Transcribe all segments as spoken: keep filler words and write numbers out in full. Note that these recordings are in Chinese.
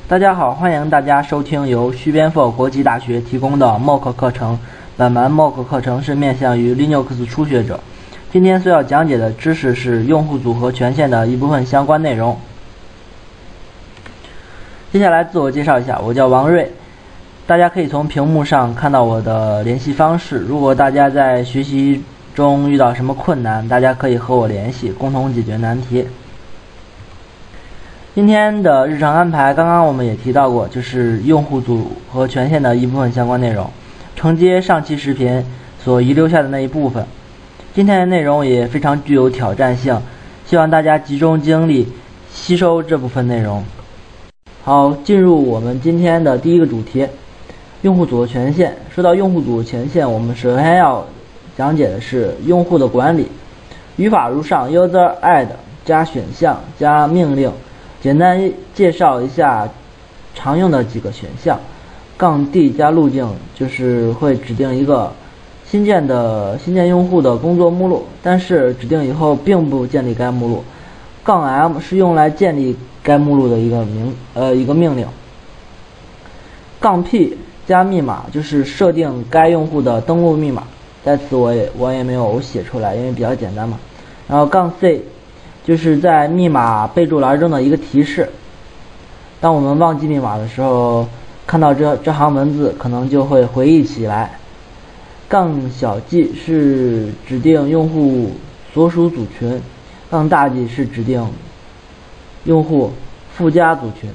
大家好，欢迎大家收听由徐边佛国际大学提供的 M O O C 课程。本门 M O O C 课程是面向于 Linux 初学者。今天所要讲解的知识是用户组合权限的一部分相关内容。接下来自我介绍一下，我叫王瑞。大家可以从屏幕上看到我的联系方式。如果大家在学习中遇到什么困难，大家可以和我联系，共同解决难题。今天的日常安排，刚刚我们也提到过，就是用户组合权限的一部分相关内容，承接上期视频所遗留下的那一部分。今天的内容也非常具有挑战性，希望大家集中精力吸收这部分内容。好，进入我们今天的第一个主题，用户组合权限。说到用户组合权限，我们首先要讲解的是用户的管理。语法如上 user add 加选项加命令。简单介绍一下常用的几个选项。杠 D 加路径就是会指定一个新建的新建用户的工作目录，但是指定以后并不建立该目录。杠 M 是用来建立该目录的一个名呃一个命令。杠 P 加密码就是设定该用户的登录密码，在此我也我也没有写出来，因为比较简单嘛。然后杠 C就是在密码备注栏中的一个提示，当我们忘记密码的时候，看到这这行文字可能就会回忆起来。杠小 g 是指定用户所属组群，杠大 G 是指定用户附加组群。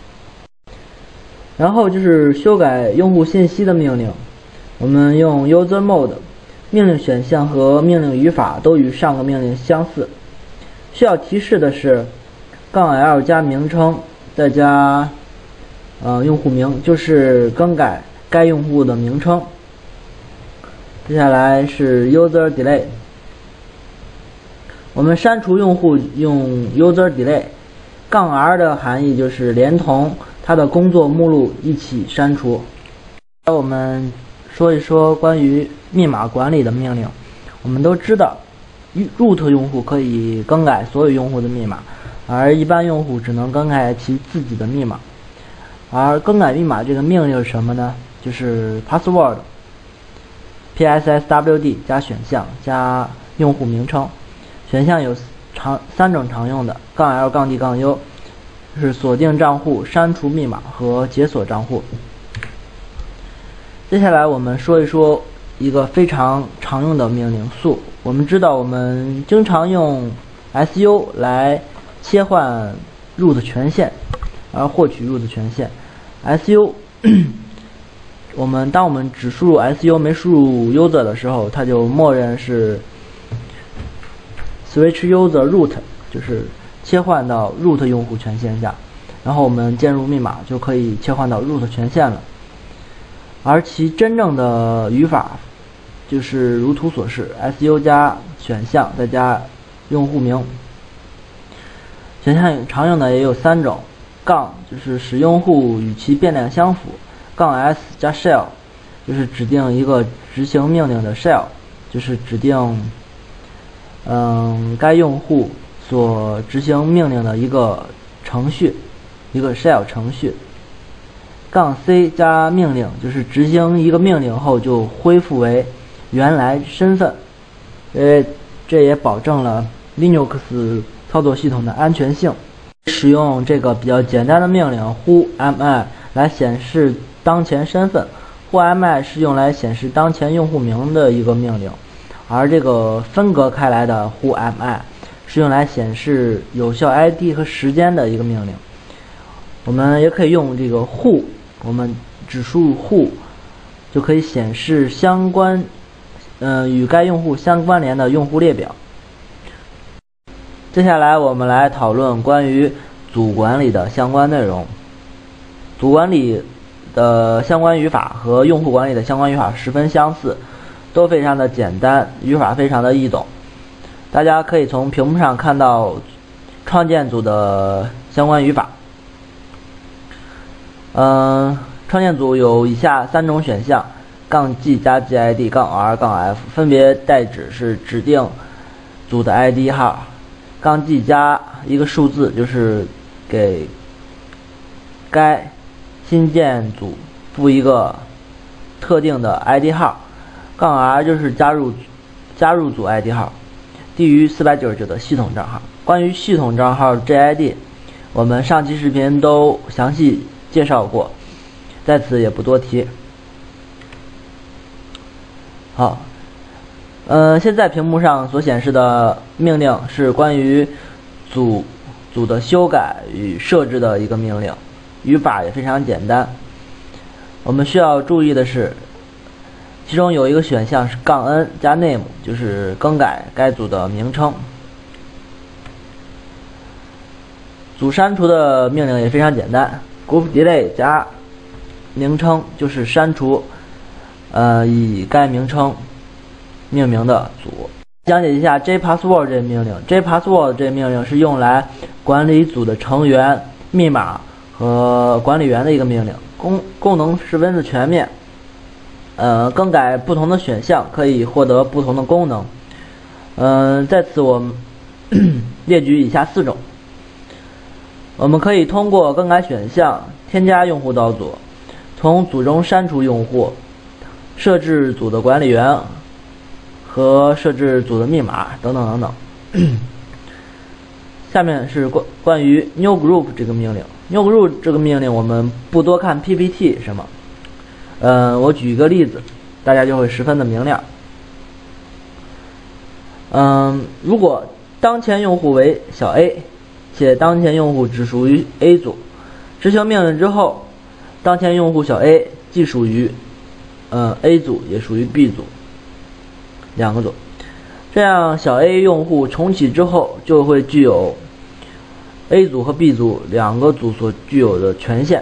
然后就是修改用户信息的命令，我们用 user mode， 命令选项和命令语法都与上个命令相似。需要提示的是，杠 L 加名称再加呃用户名，就是更改该用户的名称。接下来是 user delay， 我们删除用户用 user delay， 杠 R 的含义就是连同它的工作目录一起删除。我们说一说关于密码管理的命令。我们都知道root 用户可以更改所有用户的密码，而一般用户只能更改其自己的密码。而更改密码这个命令是什么呢？就是 password psswd 加选项加用户名称。选项有常三种常用的，杠 L 杠 D 杠 U 是锁定账户、删除密码和解锁账户。接下来我们说一说一个非常常用的命令素。我们知道我们经常用 S U 来切换 root 权限而获取 root 权限。 S U 我们当我们只输入 S U 没输入 user 的时候，它就默认是 switch user root， 就是切换到 root 用户权限下，然后我们键入密码就可以切换到 root 权限了。而其真正的语法就是如图所示 ，S U 加选项再加用户名。选项常用的也有三种，杠就是使用户与其变量相符，杠 S 加 shell 就是指定一个执行命令的 shell， 就是指定嗯该用户所执行命令的一个程序，一个 shell 程序。杠 C 加命令就是执行一个命令后就恢复为原来身份，呃，这也保证了 Linux 操作系统的安全性。使用这个比较简单的命令 whoami 来显示当前身份 ，whoami 是用来显示当前用户名的一个命令，而这个分隔开来的 whoami 是用来显示有效 I D 和时间的一个命令。我们也可以用这个 who， 我们只输入 who 就可以显示相关呃，与该用户相关联的用户列表。接下来我们来讨论关于组管理的相关内容。组管理的相关语法和用户管理的相关语法十分相似，都非常的简单，语法非常的易懂。大家可以从屏幕上看到创建组的相关语法。嗯、呃，创建组有以下三种选项。杠 G 加 G I D 杠 R 杠 F 分别代指是指定组的 I D 号，杠 G 加一个数字就是给该新建组赋一个特定的 I D 号，杠 R 就是加入加入组 I D 号，低于四百九十九的系统账号。关于系统账号 J I D， 我们上期视频都详细介绍过，在此也不多提。好，呃，现在屏幕上所显示的命令是关于组组的修改与设置的一个命令，语法也非常简单。我们需要注意的是，其中有一个选项是杠 n 加 name， 就是更改该组的名称。组删除的命令也非常简单 ，group delete 加名称就是删除呃以该名称命名的组。讲解一下 jpassword 这命令 ，jpassword 这命令是用来管理组的成员、密码和管理员的一个命令，功功能十分的全面。呃，更改不同的选项可以获得不同的功能。嗯、呃，在此我们列举以下四种。我们可以通过更改选项添加用户到组，从组中删除用户，设置组的管理员和设置组的密码等等等等。下面是关关于 new group 这个命令 ，new group 这个命令我们不多看 P P T 什么，呃，我举一个例子，大家就会十分的明亮。嗯，如果当前用户为小 A， 且当前用户只属于 A 组，执行命令之后，当前用户小 A 既属于呃 A 组，也属于 B 组，两个组。这样小 A 用户重启之后，就会具有 A 组和 B 组两个组所具有的权限。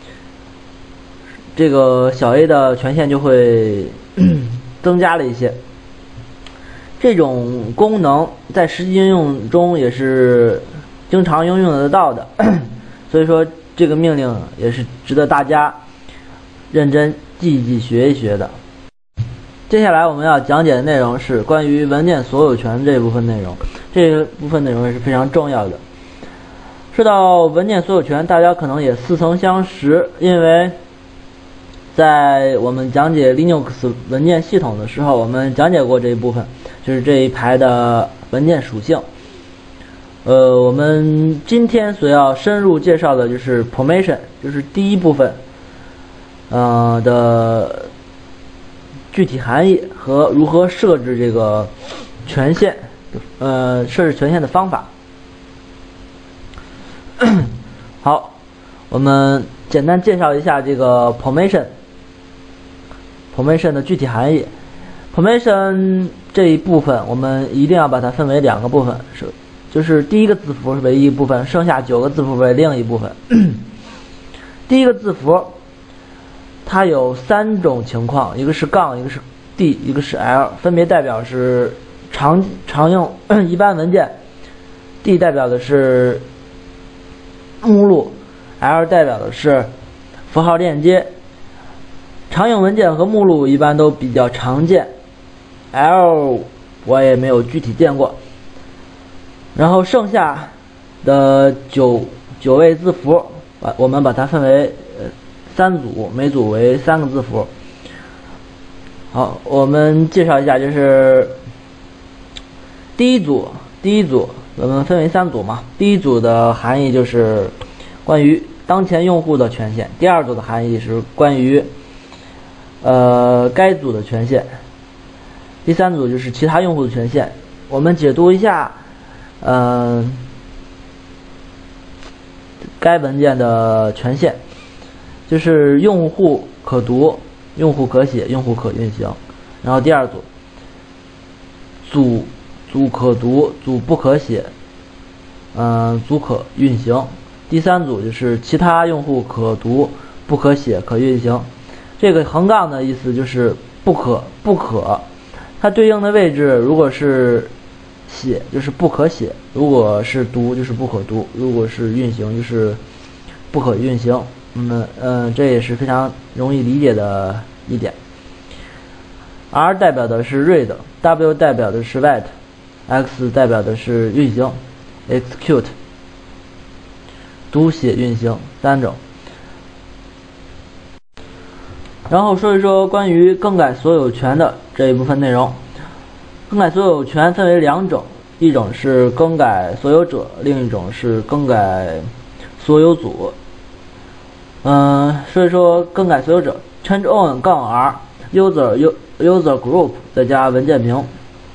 这个小 A 的权限就会增加了一些。这种功能在实际应用中也是经常应用得到的，所以说这个命令也是值得大家认真记一记、学一学的。接下来我们要讲解的内容是关于文件所有权这部分内容，这部分内容也是非常重要的。说到文件所有权，大家可能也似曾相识，因为在我们讲解 Linux 文件系统的时候，我们讲解过这一部分，就是这一排的文件属性。呃，我们今天所要深入介绍的就是 permission， 就是第一部分，呃的具体含义和如何设置这个权限，呃，设置权限的方法。好，我们简单介绍一下这个 permission。permission 的具体含义 ，permission 这一部分我们一定要把它分为两个部分，是就是第一个字符为一部分，剩下九个字符为另一部分。第一个字符它有三种情况，一个是杠，一个是 D， 一个是 L， 分别代表是常常用一般文件 ，D 代表的是目录 ，L 代表的是符号链接。常用文件和目录一般都比较常见 ，L 我也没有具体见过。然后剩下的九九位字符，把我们把它分为呃三组，每组为三个字符。好，我们介绍一下，就是第一组，第一组我们分为三组嘛。第一组的含义就是关于当前用户的权限，第二组的含义是关于呃该组的权限，第三组就是其他用户的权限。我们解读一下呃该文件的权限，就是用户可读、用户可写、用户可运行。然后第二组，组组可读、组不可写，嗯、呃，组可运行。第三组就是其他用户可读、不可写、可运行。这个横杠的意思就是不可不可，它对应的位置如果是写就是不可写，如果是读就是不可读，如果是运行就是不可运行。嗯嗯，这也是非常容易理解的一点。R 代表的是 read，W 代表的是 write，X 代表的是运行 execute， 读写运行三种。 然后说一说关于更改所有权的这一部分内容。更改所有权分为两种，一种是更改所有者，另一种是更改所有组。嗯、呃，所以说更改所有者 change on 杠 r user user group 再加文件名。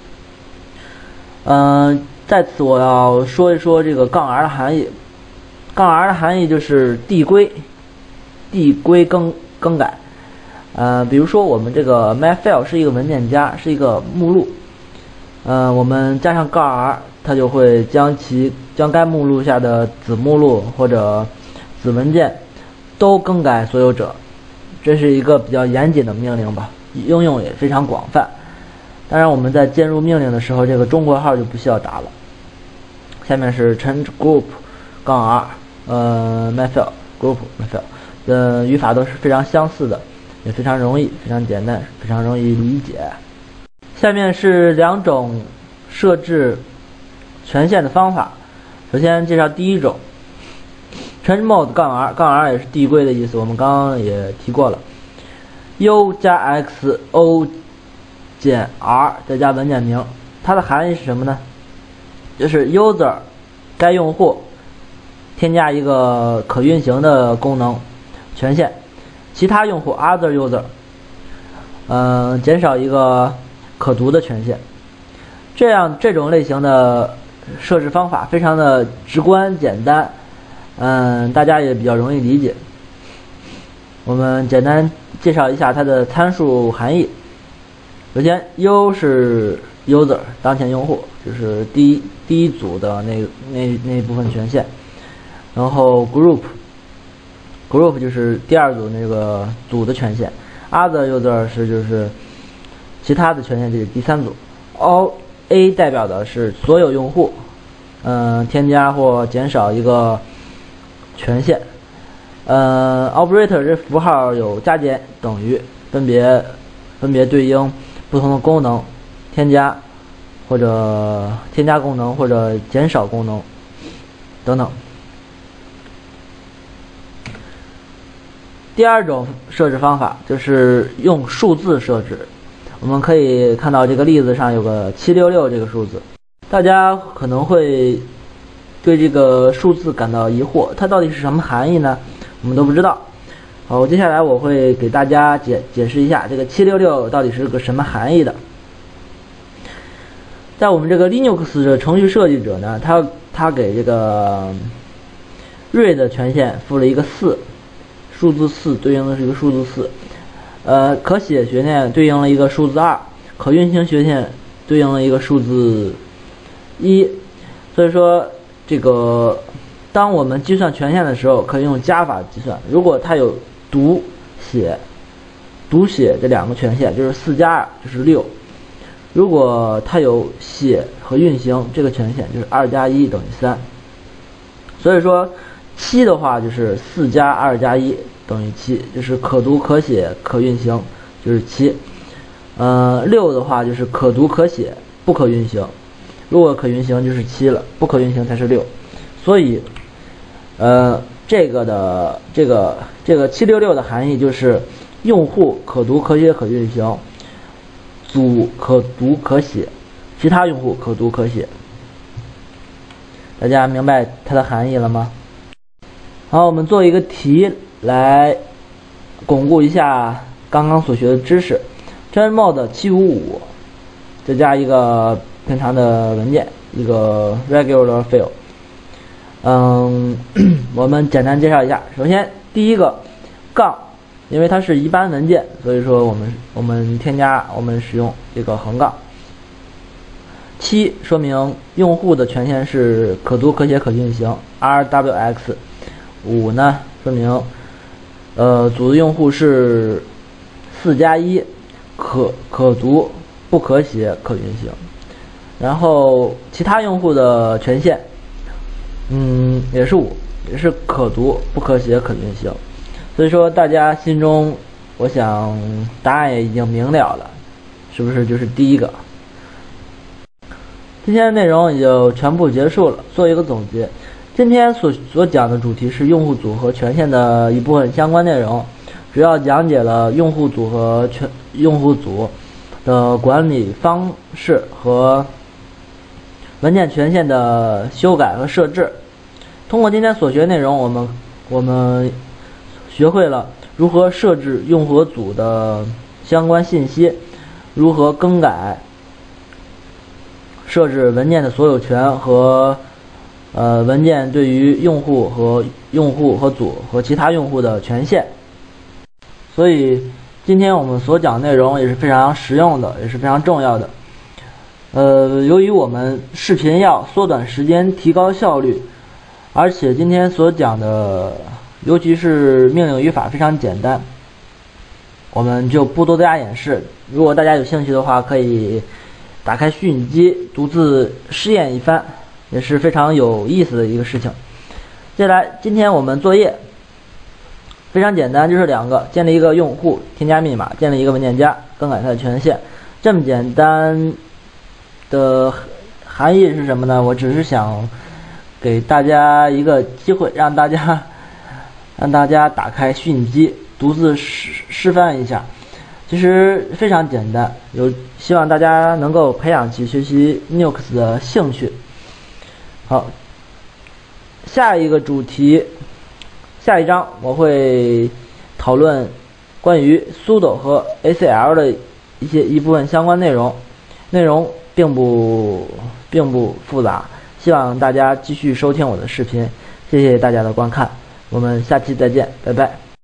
嗯、呃，在此我要说一说这个杠 r 的含义。杠 r 的含义就是递归，递归更更改。呃，比如说我们这个 myfile 是一个文件夹，是一个目录。呃，我们加上杠 r， 它就会将其将该目录下的子目录或者子文件都更改所有者。这是一个比较严谨的命令吧，应用也非常广泛。当然，我们在键入命令的时候，这个中括号就不需要打了。下面是 change group 杠 r， 呃 myfile group myfile， 呃，语法都是非常相似的，也非常容易，非常简单，非常容易理解。下面是两种设置权限的方法。首先介绍第一种 change mode 杠 r， 杠 r 也是递归的意思，我们刚刚也提过了。u 加 x o 减 r 再加文件名，它的含义是什么呢？就是 user 该用户添加一个可运行的功能权限，其他用户 other user 嗯、呃、减少一个可读的权限。这样这种类型的设置方法非常的直观简单，嗯，大家也比较容易理解。我们简单介绍一下它的参数含义。首先 U 是 user 当前用户，就是第一第一组的那那那部分权限。然后 group group 就是第二组那个组的权限。other user 是就是其他的权限，这是第三组。all A 代表的是所有用户，嗯、呃，添加或减少一个权限。呃 ，operator 这符号有加减等于，分别分别对应不同的功能，添加或者添加功能或者减少功能等等。第二种设置方法就是用数字设置。我们可以看到这个例子上有个七六六这个数字，大家可能会对这个数字感到疑惑，它到底是什么含义呢？我们都不知道。好，接下来我会给大家解解释一下这个七六六到底是个什么含义的。在我们这个 Linux 的程序设计者呢，他他给这个 read 权限赋了一个四，数字四对应的是一个数字四。呃，可写权限对应了一个数字二，可运行权限对应了一个数字一。所以说，这个当我们计算权限的时候，可以用加法计算。如果它有读写、读写这两个权限，就是四加二就是六；如果它有写和运行这个权限，就是二加一等于三。所以说，七的话就是四加二加一。等于七，就是可读可写可运行，就是七。呃，六的话就是可读可写不可运行，如果可运行就是七了，不可运行才是六。所以，呃，这个的这个这个七六六的含义就是用户可读可写可运行，组可读可写，其他用户可读可写。大家明白它的含义了吗？好，我们做一个题来巩固一下刚刚所学的知识。change mode 七五五，再加一个平常的文件，一个 regular file。嗯，我们简单介绍一下。首先，第一个杠，因为它是一般文件，所以说我们我们添加我们使用这个横杠。七说明用户的权限是可读可写可运行 R W X。五呢说明呃组的用户是四加一，可可读不可写可运行。然后其他用户的权限嗯也是五，也是可读不可写可运行。所以说大家心中我想答案也已经明了了，是不是就是第一个？今天的内容也就全部结束了。做一个总结，今天所所讲的主题是用户组和权限的一部分相关内容。 主要讲解了用户组和权用户组的管理方式和文件权限的修改和设置。通过今天所学内容，我们我们学会了如何设置用户组的相关信息，如何更改、设置文件的所有权和呃文件对于用户和用户和组和其他用户的权限。所以今天我们所讲内容也是非常实用的，也是非常重要的。呃，由于我们视频要缩短时间，提高效率，而且今天所讲的尤其是命令语法非常简单，我们就不多加演示。如果大家有兴趣的话，可以打开虚拟机独自试验一番，也是非常有意思的一个事情。接下来今天我们作业非常简单，就是两个：建立一个用户，添加密码；建立一个文件夹，更改它的权限。这么简单的含义是什么呢？我只是想给大家一个机会，让大家让大家打开虚拟机独自示示范一下。其实非常简单，有希望大家能够培养起学习 Linux 的兴趣。好，下一个主题，下一章我会讨论关于 sudo 和 A C L 的一些一部分相关内容，内容并不并不复杂，希望大家继续收听我的视频，谢谢大家的观看，我们下期再见，拜拜。